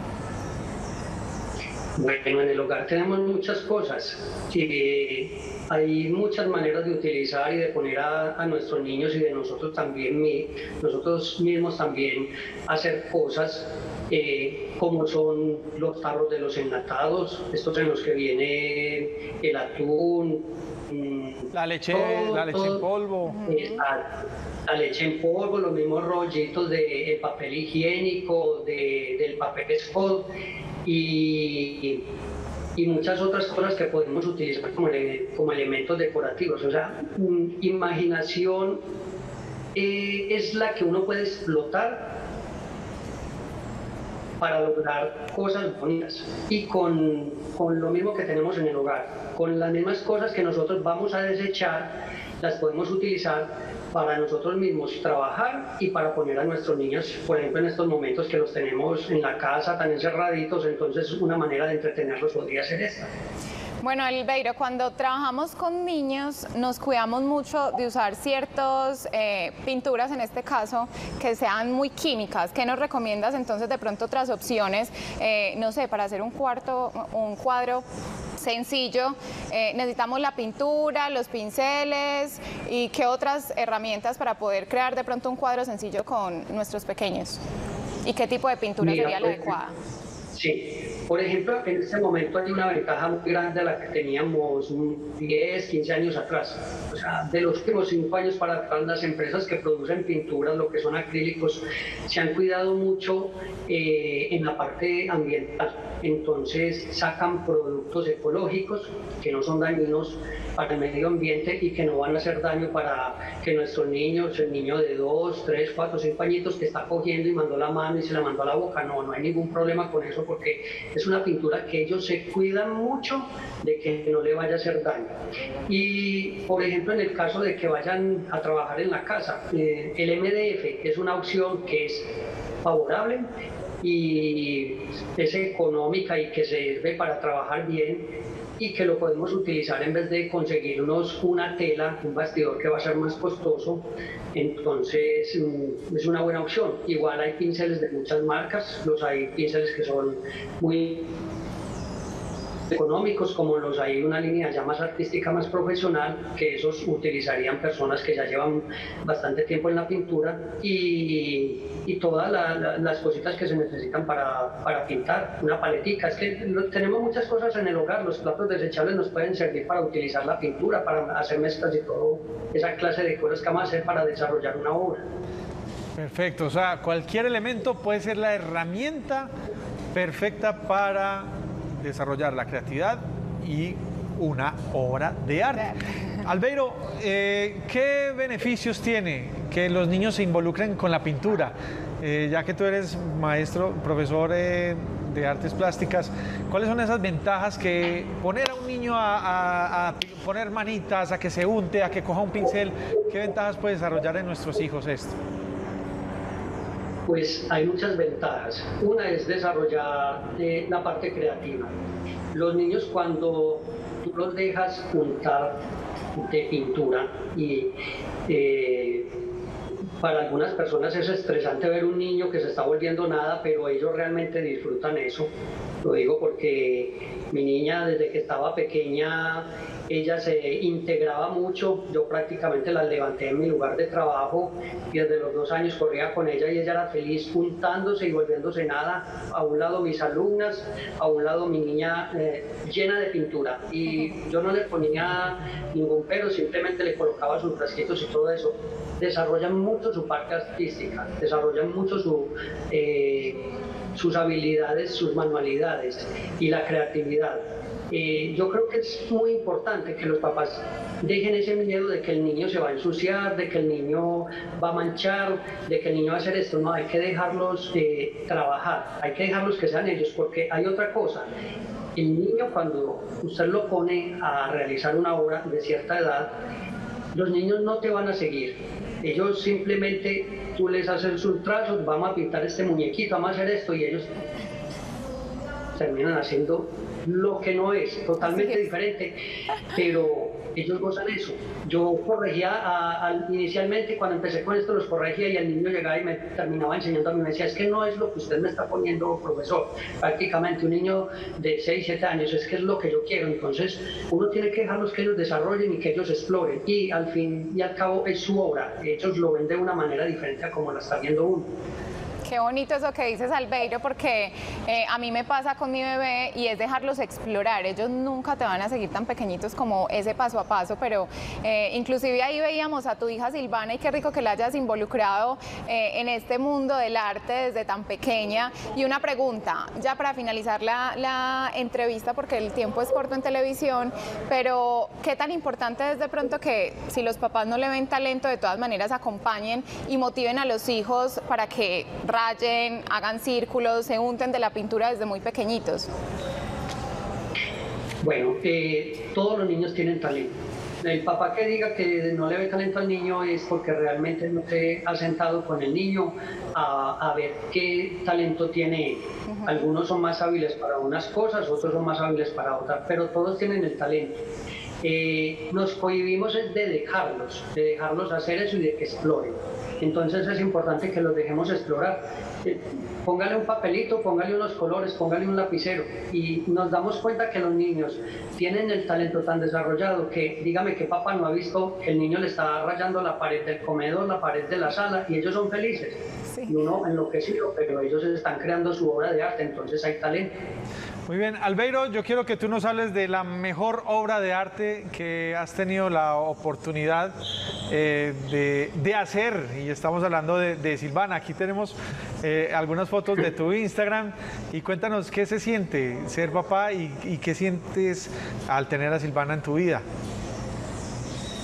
Bueno, en el hogar tenemos muchas cosas. Eh, hay muchas maneras de utilizar y de poner a, a nuestros niños, y de nosotros también, mi, nosotros mismos también, hacer cosas. Eh, como son los tarros de los enlatados, estos en los que viene el atún, la leche, todo, la leche todo, en polvo, la, la leche en polvo, los mismos rollitos de el papel higiénico, de, del papel Scott, y, y muchas otras cosas que podemos utilizar como, como elementos decorativos. O sea, imaginación eh, es la que uno puede explotar para lograr cosas bonitas, y con, con lo mismo que tenemos en el hogar, con las mismas cosas que nosotros vamos a desechar, las podemos utilizar para nosotros mismos trabajar y para poner a nuestros niños, por ejemplo, en estos momentos que los tenemos en la casa tan encerraditos. Entonces una manera de entretenerlos podría ser esta. Bueno, Albeiro, cuando trabajamos con niños nos cuidamos mucho de usar ciertas eh, pinturas, en este caso, que sean muy químicas. ¿Qué nos recomiendas entonces de pronto otras opciones? Eh, no sé, para hacer un cuarto, un cuadro sencillo, eh, necesitamos la pintura, los pinceles, y qué otras herramientas para poder crear de pronto un cuadro sencillo con nuestros pequeños. ¿Y qué tipo de pintura Mira, sería la pues, adecuada? Sí, por ejemplo, en este momento hay una ventaja muy grande a la que teníamos diez, quince años atrás. O sea, de los últimos cinco años para atrás, las empresas que producen pinturas, lo que son acrílicos, se han cuidado mucho eh, en la parte ambiental. Entonces sacan productos ecológicos que no son dañinos para el medio ambiente y que no van a hacer daño para que nuestros niños, el niño de dos, tres, cuatro, cinco añitos que está cogiendo y mandó la mano y se la mandó a la boca, no, no hay ningún problema con eso, porque es una pintura que ellos se cuidan mucho de que no le vaya a hacer daño. Y, por ejemplo, en el caso de que vayan a trabajar en la casa, eh, el M D F es una opción que es favorable y es económica y que sirve para trabajar bien, y que lo podemos utilizar en vez de conseguirnos una tela, un bastidor que va a ser más costoso. Entonces es una buena opción. Igual hay pinceles de muchas marcas, los hay pinceles que son muy económicos, como los hay una línea ya más artística, más profesional, que esos utilizarían personas que ya llevan bastante tiempo en la pintura, y, y todas la, la, las cositas que se necesitan para, para pintar, una paletica. Es que lo, tenemos muchas cosas en el hogar, los platos desechables nos pueden servir para utilizar la pintura, para hacer mezclas y todo, esa clase de cosas que vamos a hacer para desarrollar una obra. Perfecto, o sea, cualquier elemento puede ser la herramienta perfecta para desarrollar la creatividad y una obra de arte. Albeiro, eh, ¿qué beneficios tiene que los niños se involucren con la pintura? Eh, ya que tú eres maestro, profesor eh, de artes plásticas, ¿cuáles son esas ventajas que poner a un niño a, a, a poner manitas, a que se unte, a que coja un pincel, qué ventajas puede desarrollar en nuestros hijos esto? Pues hay muchas ventajas. Una es desarrollar eh, la parte creativa. Los niños, cuando tú los dejas untar de pintura, y eh, para algunas personas es estresante ver un niño que se está volviendo nada, pero ellos realmente disfrutan eso. Lo digo porque mi niña, desde que estaba pequeña, ella se integraba mucho. Yo prácticamente la levanté en mi lugar de trabajo y desde los dos años corría con ella, y ella era feliz juntándose y volviéndose nada. A un lado mis alumnas, a un lado mi niña eh, llena de pintura, y yo no le ponía ningún pero, simplemente le colocaba sus frasquitos y todo eso. Desarrollan mucho su parte artística, desarrollan mucho su, eh, sus habilidades, sus manualidades y la creatividad. Eh, yo creo que es muy importante que los papás dejen ese miedo de que el niño se va a ensuciar, de que el niño va a manchar, de que el niño va a hacer esto. No, hay que dejarlos eh, trabajar, hay que dejarlos que sean ellos, porque hay otra cosa. El niño, cuando usted lo pone a realizar una obra de cierta edad, los niños no te van a seguir. Ellos simplemente, tú les haces sus trazos, vamos a pintar este muñequito, vamos a hacer esto, y ellos terminan haciendo lo que no es, totalmente diferente, pero ellos gozan eso. Yo corregía, a, a, inicialmente cuando empecé con esto los corregía, y el niño llegaba y me terminaba enseñando a mí, me decía, es que no es lo que usted me está poniendo, profesor. Prácticamente un niño de seis, siete años, es que es lo que yo quiero. Entonces uno tiene que dejarlos que ellos desarrollen y que ellos exploren, y al fin y al cabo es su obra. Ellos lo ven de una manera diferente a como la está viendo uno. Qué bonito eso que dices, Albeiro, porque eh, a mí me pasa con mi bebé, y es dejarlos explorar. Ellos nunca te van a seguir tan pequeñitos como ese paso a paso, pero eh, inclusive ahí veíamos a tu hija Silvana, y qué rico que la hayas involucrado eh, en este mundo del arte desde tan pequeña. Y una pregunta, ya para finalizar la, la entrevista, porque el tiempo es corto en televisión, pero qué tan importante es de pronto que, si los papás no le ven talento, de todas maneras acompañen y motiven a los hijos para que rayen, hagan círculos, se unten de la pintura desde muy pequeñitos? Bueno, eh, todos los niños tienen talento. El papá que diga que no le ve talento al niño es porque realmente no se ha sentado con el niño a, a ver qué talento tiene él. Uh-huh. Algunos son más hábiles para unas cosas, otros son más hábiles para otras, pero todos tienen el talento. Eh, nos cohibimos de dejarlos, de dejarlos hacer eso y de que exploren. Entonces es importante que los dejemos explorar. Eh, póngale un papelito, póngale unos colores, póngale un lapicero, y nos damos cuenta que los niños tienen el talento tan desarrollado que, dígame que papá no ha visto que el niño le está rayando la pared del comedor, la pared de la sala, y ellos son felices. Sí. Y uno enloquecido, pero ellos están creando su obra de arte, entonces hay talento. Muy bien, Albeiro, yo quiero que tú nos hables de la mejor obra de arte que has tenido la oportunidad eh, de, de hacer, y estamos hablando de, de Silvana. Aquí tenemos eh, algunas fotos de tu Instagram, y cuéntanos qué se siente ser papá y, y qué sientes al tener a Silvana en tu vida.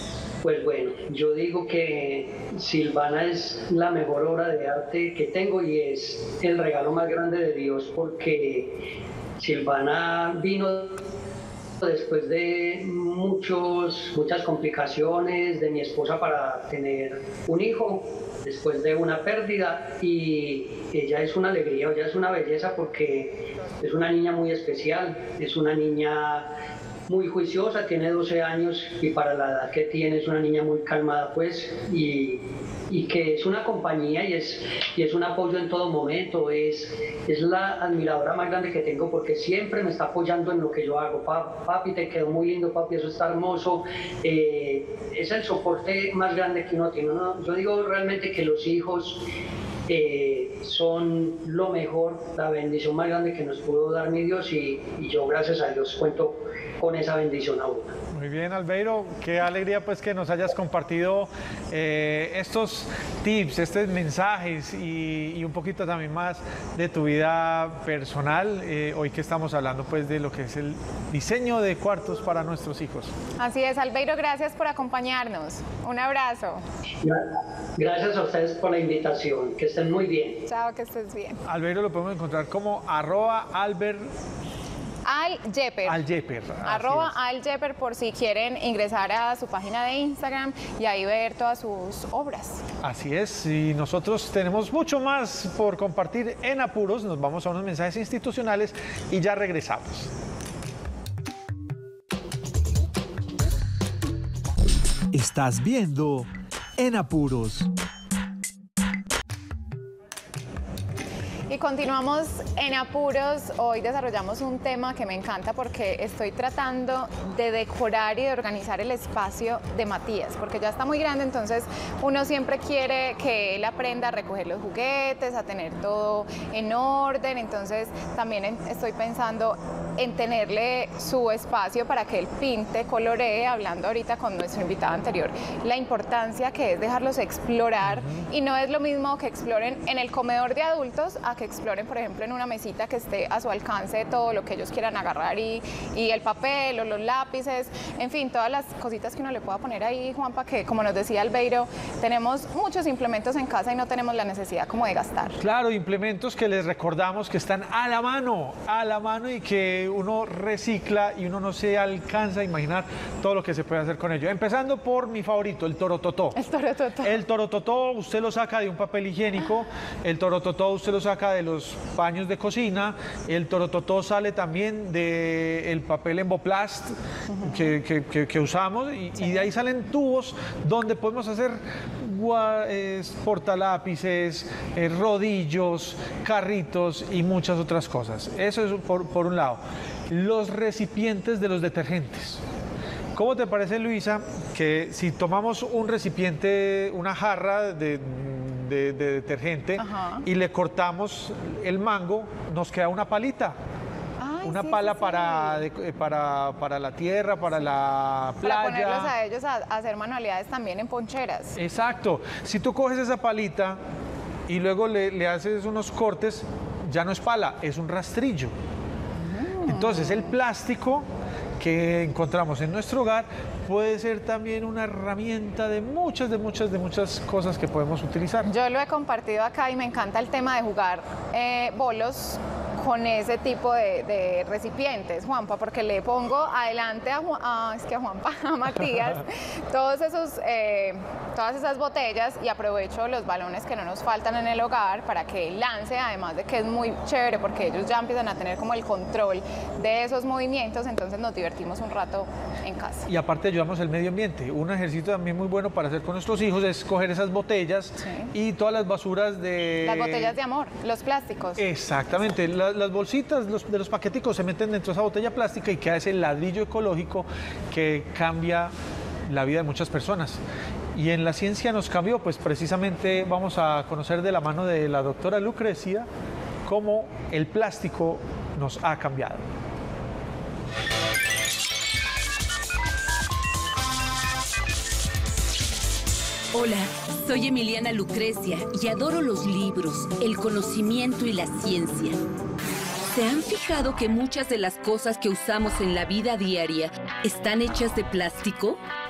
Pues bueno, yo digo que Silvana es la mejor obra de arte que tengo y es el regalo más grande de Dios, porque Silvana vino después de muchos, muchas complicaciones de mi esposa para tener un hijo, después de una pérdida, y ella es una alegría, ella es una belleza porque es una niña muy especial, es una niña muy juiciosa, tiene doce años y para la edad que tiene es una niña muy calmada, pues, y, y que es una compañía y es, y es un apoyo en todo momento, es, es la admiradora más grande que tengo porque siempre me está apoyando en lo que yo hago. Papi, te quedó muy lindo, papi, eso está hermoso. Eh, es el soporte más grande que uno tiene, ¿no? Yo digo realmente que los hijos Eh, son lo mejor, la bendición más grande que nos pudo dar mi Dios, y, y yo gracias a Dios cuento con esa bendición aún. Muy bien, Albeiro, qué alegría pues que nos hayas compartido eh, estos tips, estos mensajes y, y un poquito también más de tu vida personal, eh, hoy que estamos hablando pues de lo que es el diseño de cuartos para nuestros hijos. Así es, Albeiro, gracias por acompañarnos. Un abrazo. Gracias a ustedes por la invitación, que estén muy bien. Chao, que estés bien. Albeiro lo podemos encontrar como arroba Albert Al Yepper. Al Yepper. Arroba Al Yepper por si quieren ingresar a su página de Instagram y ahí ver todas sus obras. Así es, y nosotros tenemos mucho más por compartir en Apuros. Nos vamos a unos mensajes institucionales y ya regresamos. Estás viendo En Apuros. Y continuamos en Apuros. Hoy desarrollamos un tema que me encanta porque estoy tratando de decorar y de organizar el espacio de Matías, porque ya está muy grande, entonces uno siempre quiere que él aprenda a recoger los juguetes, a tener todo en orden, entonces también estoy pensando en tenerle su espacio para que él pinte, coloree, hablando ahorita con nuestro invitado anterior, la importancia que es dejarlos explorar, uh-huh. y no es lo mismo que exploren en el comedor de adultos a que exploren, por ejemplo, en una mesita que esté a su alcance todo lo que ellos quieran agarrar y, y el papel o los lápices, en fin, todas las cositas que uno le pueda poner ahí, Juanpa, que como nos decía Albeiro, tenemos muchos implementos en casa y no tenemos la necesidad como de gastar. Claro, implementos que les recordamos que están a la mano, a la mano y que uno recicla y uno no se alcanza a imaginar todo lo que se puede hacer con ello. Empezando por mi favorito, el torototó. El torototó. El torototó usted lo saca de un papel higiénico, el torototó usted lo saca de los paños de cocina, el torototó sale también del papel emboplast uh-huh. que, que, que, que usamos y, sí. y de ahí salen tubos donde podemos hacer eh, portalápices, eh, rodillos, carritos y muchas otras cosas. Eso es por, por un lado. Los recipientes de los detergentes. ¿Cómo te parece, Luisa, que si tomamos un recipiente, una jarra de, de, de detergente, ajá. y le cortamos el mango, nos queda una palita? Ay, una sí, pala sí, para, sí. De, para, para la tierra, para la playa. Para ponerlos a ellos a, a hacer manualidades también en poncheras. Exacto. Si tú coges esa palita y luego le, le haces unos cortes, ya no es pala, es un rastrillo. Mm. Entonces, el plástico que encontramos en nuestro hogar puede ser también una herramienta de muchas, de muchas, de muchas cosas que podemos utilizar. Yo lo he compartido acá y me encanta el tema de jugar eh, bolos con ese tipo de, de recipientes, Juanpa, porque le pongo adelante a, Juan, a, es que a Juanpa, a Matías, todos esos, eh, todas esas botellas y aprovecho los balones que no nos faltan en el hogar para que lance, además de que es muy chévere porque ellos ya empiezan a tener como el control de esos movimientos, entonces nos divertimos un rato en casa. Y aparte ayudamos al medio ambiente. Un ejercicio también muy bueno para hacer con nuestros hijos es coger esas botellas, sí. y todas las basuras de... Las botellas de amor, los plásticos. Exactamente, la, las bolsitas los, de los paqueticos se meten dentro de esa botella plástica y queda ese ladrillo ecológico que cambia la vida de muchas personas. Y en la ciencia nos cambió, pues precisamente vamos a conocer de la mano de la doctora Lucrecia cómo el plástico nos ha cambiado. Hola, soy Emiliana Lucrecia y adoro los libros, el conocimiento y la ciencia. ¿Se han fijado que muchas de las cosas que usamos en la vida diaria están hechas de plástico?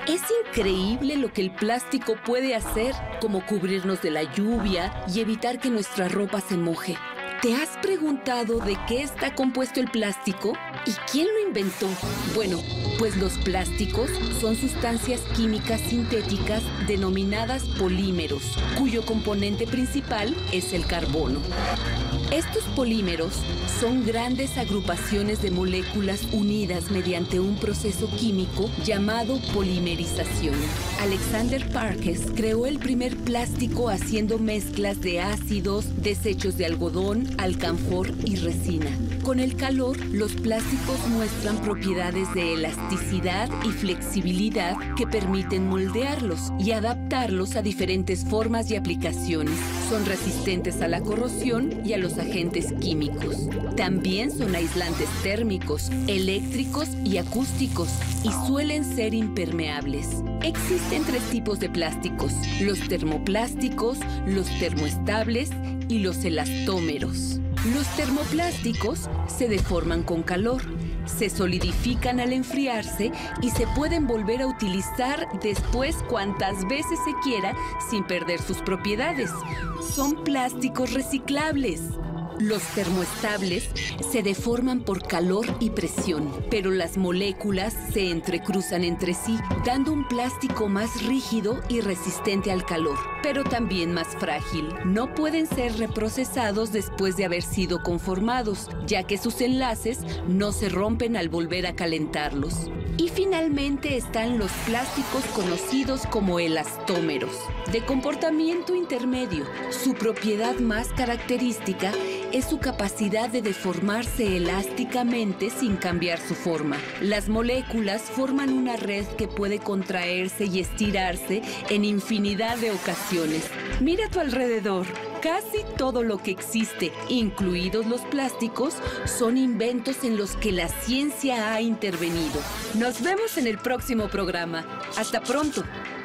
Es increíble lo que el plástico puede hacer, como cubrirnos de la lluvia y evitar que nuestra ropa se moje. ¿Te has preguntado de qué está compuesto el plástico? ¿Y quién lo inventó? Bueno, pues los plásticos son sustancias químicas sintéticas denominadas polímeros, cuyo componente principal es el carbono. Estos polímeros son grandes agrupaciones de moléculas unidas mediante un proceso químico llamado polimerización. Alexander Parkes creó el primer plástico haciendo mezclas de ácidos, desechos de algodón, alcanfor y resina. Con el calor, los plásticos muestran propiedades de elasticidad y flexibilidad que permiten moldearlos y adaptarlos a diferentes formas y aplicaciones. Son resistentes a la corrosión y a los agentes químicos. También son aislantes térmicos, eléctricos y acústicos y suelen ser impermeables. Existen tres tipos de plásticos: los termoplásticos, los termoestables y los elastómeros. Los termoplásticos se deforman con calor, se solidifican al enfriarse y se pueden volver a utilizar después cuantas veces se quiera sin perder sus propiedades. Son plásticos reciclables. Los termoestables se deforman por calor y presión, pero las moléculas se entrecruzan entre sí, dando un plástico más rígido y resistente al calor, pero también más frágil. No pueden ser reprocesados después de haber sido conformados, ya que sus enlaces no se rompen al volver a calentarlos. Y finalmente están los plásticos conocidos como elastómeros, de comportamiento intermedio. Su propiedad más característica es su capacidad de deformarse elásticamente sin cambiar su forma. Las moléculas forman una red que puede contraerse y estirarse en infinidad de ocasiones. Mira a tu alrededor. Casi todo lo que existe, incluidos los plásticos, son inventos en los que la ciencia ha intervenido. Nos vemos en el próximo programa. Hasta pronto.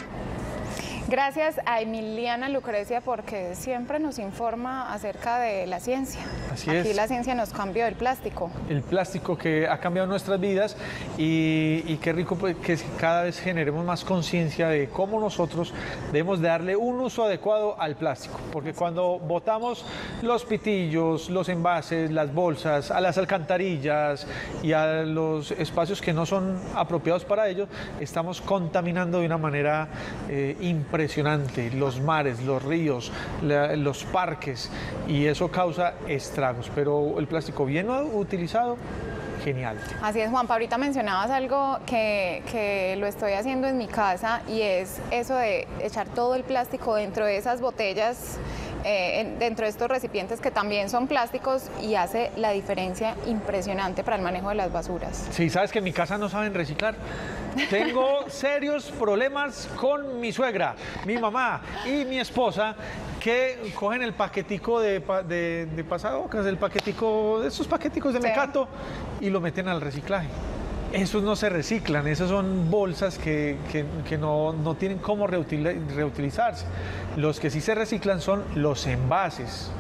Gracias a Emiliana Lucrecia porque siempre nos informa acerca de la ciencia. Así Aquí es. la ciencia nos cambió el plástico. El plástico que ha cambiado nuestras vidas y, y qué rico pues, que cada vez generemos más conciencia de cómo nosotros debemos de darle un uso adecuado al plástico. Porque cuando botamos los pitillos, los envases, las bolsas, a las alcantarillas y a los espacios que no son apropiados para ello, estamos contaminando de una manera eh, impresionante. Impresionante, los mares, los ríos, la, los parques, y eso causa estragos, pero el plástico bien utilizado, genial. Así es, Juanpa, ahorita mencionabas algo que, que lo estoy haciendo en mi casa y es eso de echar todo el plástico dentro de esas botellas, eh, dentro de estos recipientes que también son plásticos, y hace la diferencia impresionante para el manejo de las basuras. Sí, sabes que en mi casa no saben reciclar. Tengo serios problemas con mi suegra, mi mamá y mi esposa, que cogen el paquetico de, de, de pasabocas, el paquetico, esos paqueticos de Mecato, sí, y lo meten al reciclaje. Esos no se reciclan, esas son bolsas que, que, que no, no tienen cómo reutil, reutilizarse. Los que sí se reciclan son los envases.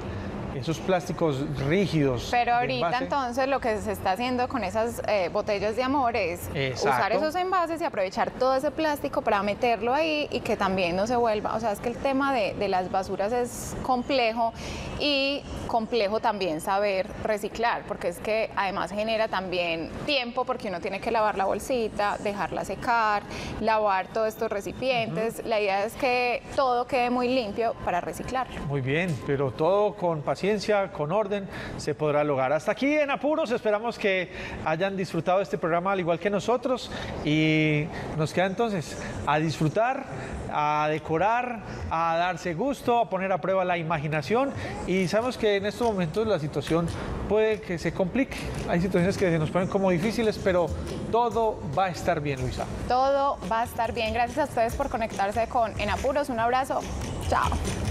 Esos plásticos rígidos. Pero ahorita entonces lo que se está haciendo con esas eh, botellas de amor es Exacto. usar esos envases y aprovechar todo ese plástico para meterlo ahí y que también no se vuelva. O sea, es que el tema de, de las basuras es complejo, y complejo también saber reciclar, porque es que además genera también tiempo, porque uno tiene que lavar la bolsita, dejarla secar, lavar todos estos recipientes. Uh-huh. La idea es que todo quede muy limpio para reciclarlo. Muy bien, pero todo con paciencia, con orden, se podrá lograr. Hasta aquí en Apuros, esperamos que hayan disfrutado de este programa al igual que nosotros, y nos queda entonces a disfrutar, a decorar, a darse gusto, a poner a prueba la imaginación, y sabemos que en estos momentos la situación puede que se complique. Hay situaciones que se nos ponen como difíciles, pero todo va a estar bien, Luisa. Todo va a estar bien. Gracias a ustedes por conectarse con En Apuros. Un abrazo. Chao.